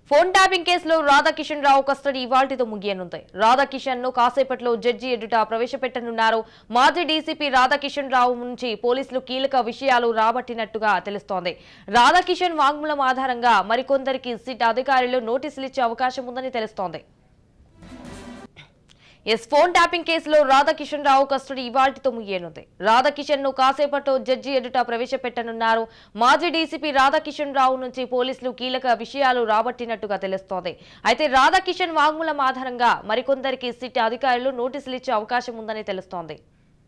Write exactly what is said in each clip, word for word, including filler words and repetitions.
Phone tapping కేసులో Radhakishan Rao custody ఇవాల్టితో ముగియనుంది. రాధాకిషన్ ను కాసేపట్లో జడ్జి ఎదుట ప్రవేశపెట్టనున్నారు. మాజీ డీసీపీ రాధాకిషన్ రావు నుంచి పోలీసులు కీలక విషయాలు రాబట్టినట్టుగా తెలుస్తోంది. రాధాకిషన్ వాంగ్మూలం ఆధారంగా మరికొందరికి సిట్ అధికారులు నోటీసులు ఇచ్చే అవకాశం ఉందని తెలుస్తోంది. ఎస్ ఫోన్ ట్యాపింగ్ కేసులో రాధాకిషన్ రావు కస్టడీ ఇవాల్టితో ముగియనుంది. రాధాకిషన్ ను కాసేపట్లో జడ్జి ఎదుట ప్రవేశపెట్టనున్నారు. మాజీ డీసీపీ రాధాకిషన్ రావు నుంచి పోలీసులు కీలక విషయాలు రాబట్టినట్టుగా తెలుస్తోంది. అయితే రాధాకిషన్ వాంగ్మూలం ఆధారంగా మరికొందరికి సిట్ అధికారులు నోటీసులు ఇచ్చే అవకాశం ఉందని తెలుస్తోంది.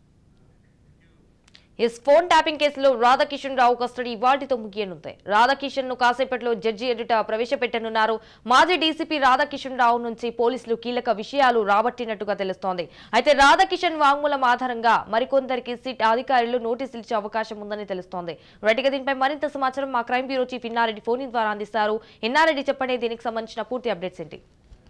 ఎస్ ఫోన్ ట్యాపింగ్ కేసులో రాధాకిషన్ రావు కస్టడీ ఇవాల్టితో ముగియనుంది. రాధాకిషన్ ను కాసేపట్లో జడ్జి ఎదుట ప్రవేశపెట్టనున్నారు. మాజీ డీసీపీ రాధాకిషన్ రావు నుంచి పోలీసులు కీలక విషయాలు రాబట్టినట్టుగా తెలుస్తోంది. అయితే రాధాకిషన్ వాంగ్మూలం ఆధారంగా మరికొందరికి సిట్ అధికారులు నోటీసులు ఇచ్చే అవకాశం ఉందని తెలుస్తోంది. రైట్గా దీనిపై మరింత సమాచారం మా crime bureau chief Innareddy phone ద్వారా అందిస్తారు. ఇన్నారెడ్డి చెప్పండి, దీనికి సంబంధించిన పూర్తి అప్డేట్స్ ఏంటి?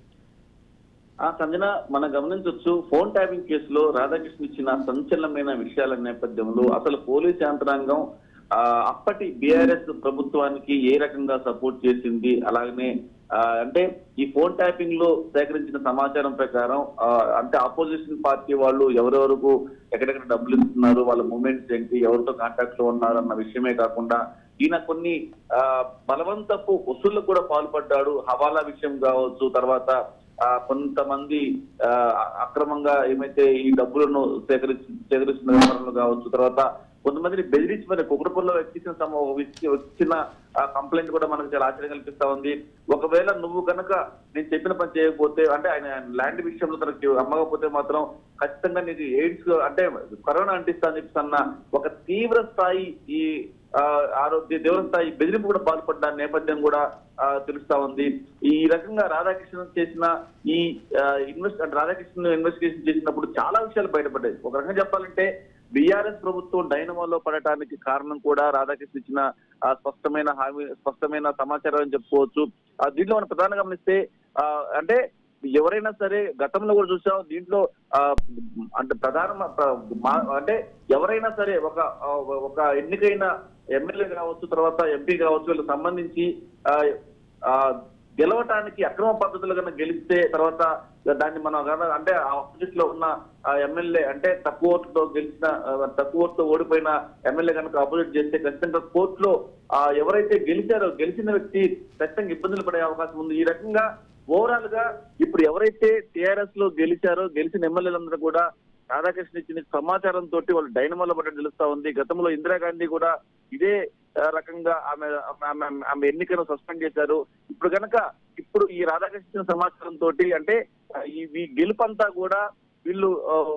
ఆ సంజన, మనం గమనించవచ్చు ఫోన్ ట్యాపింగ్ కేసులో రాధాకృష్ణ ఇచ్చిన సంచలనమైన విషయాల నేపథ్యంలో అసలు పోలీస్ యంత్రాంగం ఆ అప్పటి బీఆర్ఎస్ ప్రభుత్వానికి ఏ రకంగా సపోర్ట్ చేసింది, అలాగనే అంటే ఈ ఫోన్ ట్యాపింగ్ లో సేకరించిన సమాచారం ప్రకారం అంటే ఆపోజిషన్ పార్టీ వాళ్ళు ఎవరెవరకు ఎక్కడెక్కడ డబ్బులు ఇస్తున్నారు, వాళ్ళ మూమెంట్స్ ఏంటి, ఎవరితో కాంటాక్ట్ లో ఉన్నారు అన్న విషయమే కాకుండా ఈయన కొన్ని ఆ బలవంతపు వసూళ్లు కూడా పాల్పడ్డాడు. హవాలా విషయం కావచ్చు, తర్వాత ఆ కొంతమంది ఆ అక్రమంగా ఏమైతే ఈ డబ్బులను సేకరించి సేకరిస్తున్న వ్యవహారంలో కావచ్చు, తర్వాత కొంతమందిని బెదిరించి మరి కుకుడుపల్లిలో వ్యక్తించిన వచ్చిన కంప్లైంట్ కూడా మనకు చాలా ఆశ్చర్యం కల్పిస్తా ఉంది. ఒకవేళ నువ్వు కనుక నేను చెప్పిన పని చేయకపోతే, అంటే ఆయన ల్యాండ్ విషయంలో తనకి అమ్మకపోతే మాత్రం ఖచ్చితంగా నీకు ఎయిడ్స్ అంటే కరోనా అంటిస్తా అని చెప్పి అన్న ఒక తీవ్ర స్థాయి ఈ ఆరోగ్య తీవ్ర స్థాయి బెదిరింపు కూడా పాల్పడ్డ నేపథ్యం కూడా తెలుస్తా ఉంది. ఈ రకంగా రాధాకృష్ణ చేసిన ఈ ఇన్వెస్ట్ అంటే రాధాకృష్ణ ఇన్వెస్టిగేషన్ చేసినప్పుడు చాలా విషయాలు బయటపడ్డాయి. ఒక రకంగా చెప్పాలంటే బీఆర్ఎస్ ప్రభుత్వం డైనమోలో పడటానికి కారణం కూడా రాధాకృష్ణ ఇచ్చిన స్పష్టమైన హామీ స్పష్టమైన సమాచారం అని చెప్పుకోవచ్చు. దీంట్లో మనం ప్రధానంగా గమనిస్తే అంటే ఎవరైనా సరే గతంలో కూడా చూసాం, దీంట్లో అంటే ప్రధాన అంటే ఎవరైనా సరే ఒక ఒక ఎన్నికైన ఎమ్మెల్యే కావచ్చు, తర్వాత ఎంపీ కావచ్చు, వీళ్ళకి సంబంధించి ఆ గెలవటానికి అక్రమ పద్ధతులు కన్నా గెలిస్తే తర్వాత దాన్ని మనం అంటే ఆపోజిట్ లో ఉన్న ఎమ్మెల్యే అంటే తక్కువ ఓటుతో గెలిచిన తక్కువ ఓటుతో ఓడిపోయిన ఎమ్మెల్యే కనుక అపోజిట్ చేస్తే ఖచ్చితంగా కోర్టులో ఎవరైతే గెలిచారో గెలిచిన వ్యక్తి ఖచ్చితంగా ఇబ్బందులు పడే అవకాశం ఉంది. ఈ రకంగా ఓవరాల్ గా ఇప్పుడు ఎవరైతే టీఆర్ఎస్ లో గెలిచారో గెలిచిన ఎమ్మెల్యేలందరూ కూడా రాధాకృష్ణ ఇచ్చిన సమాచారం తోటి వాళ్ళు డైనమోలో పడ్డట్టు తెలుస్తా ఉంది. గతంలో ఇందిరాగాంధీ కూడా ఇదే రకంగా ఆమె ఆమె ఎన్నికను సస్పెండ్ చేశారు. ఇప్పుడు కనుక ఇప్పుడు ఈ రాధాకృష్ణ సమాచారం తోటి అంటే ఈ గెలుపంతా కూడా వీళ్ళు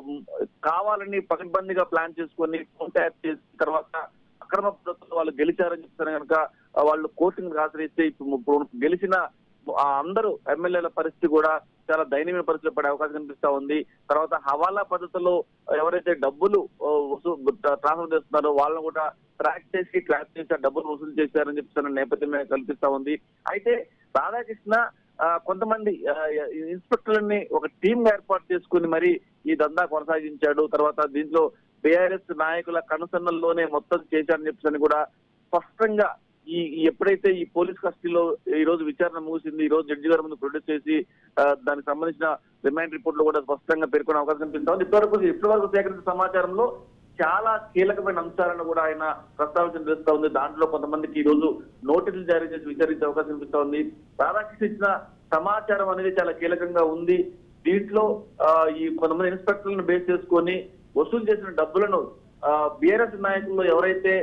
కావాలని పకడ్బందీగా ప్లాన్ చేసుకొని ఫోన్ ట్యాప్ చేసిన తర్వాత అక్రమ పద్ధతుల్లో వాళ్ళు గెలిచారని చెప్తారు కనుక వాళ్ళు కోర్టును ఆశ్రయిస్తే ఇప్పుడు గెలిచిన అందరూ ఎమ్మెల్యేల పరిస్థితి కూడా చాలా దయనీయ పరిస్థితులు పడే అవకాశం కనిపిస్తా ఉంది. తర్వాత హవాలా పద్ధతిలో ఎవరైతే డబ్బులు ట్రాన్స్ఫర్ చేస్తున్నారో వాళ్ళని కూడా ట్రాక్ చేసి ట్రాక్ చేసి డబ్బులు వసూలు చేశారని చెప్తున్న నేపథ్యం కల్పిస్తా ఉంది. అయితే రాధాకృష్ణ కొంతమంది ఇన్స్పెక్టర్లని ఒక టీమ్ గా ఏర్పాటు చేసుకుని మరి ఈ దందా కొనసాగించాడు. తర్వాత దీంట్లో బీఆర్ఎస్ నాయకుల కనుసన్నల్లోనే మొత్తం చేశారని చెప్పని కూడా స్పష్టంగా ఈ ఎప్పుడైతే ఈ పోలీస్ కస్టడీలో ఈ రోజు విచారణ ముగిసింది, ఈ రోజు జడ్జి గారి ముందు ప్రొడ్యూస్ చేసి దానికి సంబంధించిన రిమాండ్ రిపోర్ట్ లో కూడా స్పష్టంగా పేర్కొనే అవకాశం కనిపిస్తా ఉంది. ఇప్పటివరకు ఇప్పటి వరకు సేకరించిన సమాచారంలో చాలా కీలకమైన అంశాలను కూడా ఆయన ప్రస్తావించడం తెలుస్తా ఉంది. దాంట్లో కొంతమందికి ఈ రోజు నోటీసులు జారీ చేసి విచారించే అవకాశం కనిపిస్తా ఉంది. రాధాకృష్ణ ఇచ్చిన సమాచారం అనేది చాలా కీలకంగా ఉంది. దీంట్లో ఈ కొంతమంది ఇన్స్పెక్టర్లను బేస్ చేసుకొని వసూలు చేసిన డబ్బులను బీఆర్ఎస్ నాయకులు ఎవరైతే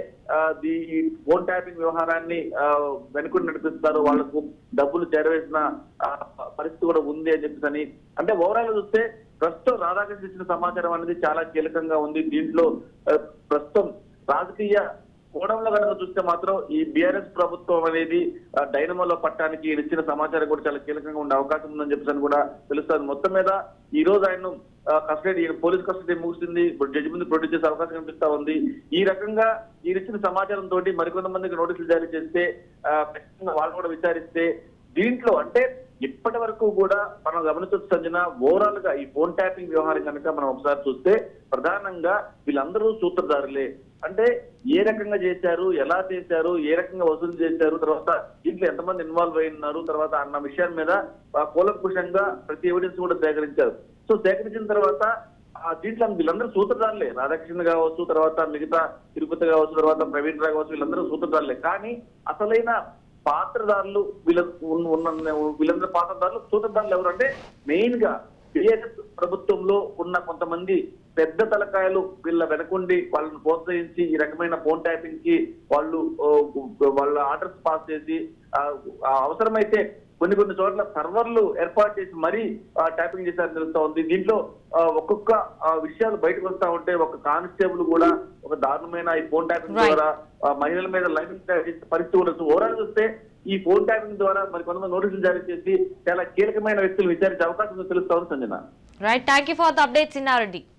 ఈ ఫోన్ ట్యాపింగ్ వ్యవహారాన్ని వెనుకొని నడిపిస్తారో వాళ్లకు డబ్బులు చేరవేసిన పరిస్థితి కూడా ఉంది అని చెప్పేసి అంటే ఓవరాల్ చూస్తే ప్రస్తుతం రాధాకృష్ణ ఇచ్చిన సమాచారం అనేది చాలా కీలకంగా ఉంది. దీంట్లో ప్రస్తుతం రాజకీయ కోణంలో కనుక చూస్తే మాత్రం ఈ బీఆర్ఎస్ ప్రభుత్వం అనేది డైనమోలో పట్టడానికి ఇచ్చిన సమాచారం కూడా చాలా కీలకంగా ఉండే అవకాశం ఉందని చెప్పేసి కూడా తెలుస్తుంది. మొత్తం మీద ఈ రోజు ఆయన కస్టడీ పోలీస్ కస్టడీ ముగిసింది, ఇప్పుడు జడ్జి ముందు ప్రొడ్యూస్ చేసే అవకాశం కనిపిస్తా ఉంది. ఈ రకంగా ఈ ఇచ్చిన సమాచారం తోటి మరికొంతమందికి నోటీసులు జారీ చేస్తే ఖచ్చితంగా వాళ్ళు కూడా విచారిస్తే దీంట్లో అంటే ఇప్పటి వరకు కూడా మనం గమనించవచ్చు సంజన, ఓవరాల్ గా ఈ ఫోన్ ట్యాపింగ్ వ్యవహారం కనుక మనం ఒకసారి చూస్తే ప్రధానంగా వీళ్ళందరూ సూత్రధారులే. అంటే ఏ రకంగా చేశారు, ఎలా చేశారు, ఏ రకంగా వసూలు చేశారు, తర్వాత దీంట్లో ఎంతమంది ఇన్వాల్వ్ అయి ఉన్నారు, తర్వాత అన్న విషయం మీద కూలంకుషంగా ప్రతి ఎవిడెన్స్ కూడా సేకరించారు. సో సేకరించిన తర్వాత ఆ దీంట్లో వీళ్ళందరూ సూత్రధారులే, రాధాకృష్ణ కావచ్చు, తర్వాత మిగతా తిరుపతి కావచ్చు, తర్వాత ప్రవీణ్ రావు కావచ్చు, వీళ్ళందరూ సూత్రధారులే. కానీ అసలైన పాత్రదారులు వీళ్ళ ఉన్న వీళ్ళందరూ పాత్రదారులు సూత్రధారులు ఎవరు అంటే మెయిన్ గా టీఆర్ఎస్ ప్రభుత్వంలో ఉన్న కొంతమంది పెద్ద తలకాయలు వీళ్ళ వెనకుండి వాళ్ళని ప్రోత్సహించి ఈ రకమైన ఫోన్ ట్యాపింగ్ కి వాళ్ళు వాళ్ళ ఆర్డర్స్ పాస్ చేసి అవసరమైతే కొన్ని కొన్ని చోట్ల సర్వర్లు ఏర్పాటు చేసి మరీ ట్యాపింగ్ చేశారని తెలుస్తా ఉంది. దీంట్లో ఒక్కొక్క విషయాలు బయటకు వస్తా ఉంటే ఒక కానిస్టేబుల్ కూడా ఒక దారుణమైన ఈ ఫోన్ ట్యాపింగ్ ద్వారా మహిళల మీద లైవ్ పరిస్థితి ఉండొచ్చు. ఓవరాల్ చూస్తే ఈ ఫోన్ ట్యాపింగ్ ద్వారా మరి కొంతమంది నోటీసులు జారీ చేసి చాలా కీలకమైన వ్యక్తులు విచారించే అవకాశం తెలుస్తా ఉంది. Sanjana, right, thank you for the updates Inna Reddy.